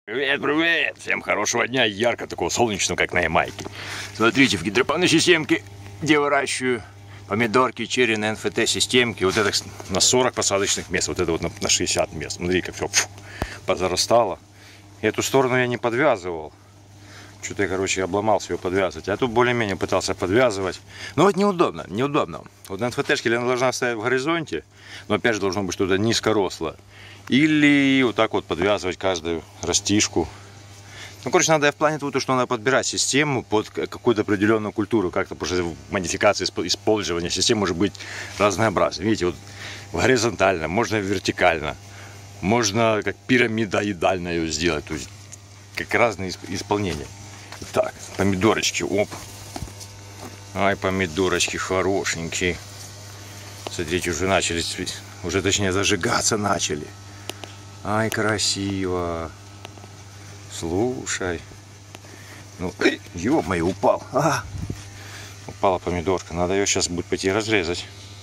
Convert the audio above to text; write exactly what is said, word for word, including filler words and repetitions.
Привет, привет! Всем хорошего дня, ярко такого солнечного, как на Ямайке. Смотрите, в гидропонной системке, где выращиваю помидорки, черри на эн эф тэ системке, вот это на сорок посадочных мест, вот это вот на шестьдесят мест. Смотри, как все фу, позарастало. Эту сторону я не подвязывал. Что-то я, короче, обломался ее подвязывать. А тут более-менее пытался подвязывать. Но вот неудобно, неудобно. Вот на эн эф тэшке она должна стоять в горизонте, но опять же должно быть что-то низкорослое. Или вот так вот подвязывать каждую растишку. Ну, короче, надо в плане того, что надо подбирать систему под какую-то определенную культуру. Как-то, потому что модификация использования системы может быть разнообразной. Видите, вот горизонтально, можно вертикально. Можно как пирамидоидально ее сделать. То есть, как разные исполнения. Так, помидорочки, оп. Ай, помидорочки хорошенькие. Смотрите, уже начали, уже точнее зажигаться начали. Ай, красиво. Слушай. Ну, ё-моё, упал. А! Упала помидорка. Надо ее сейчас будет пойти разрезать.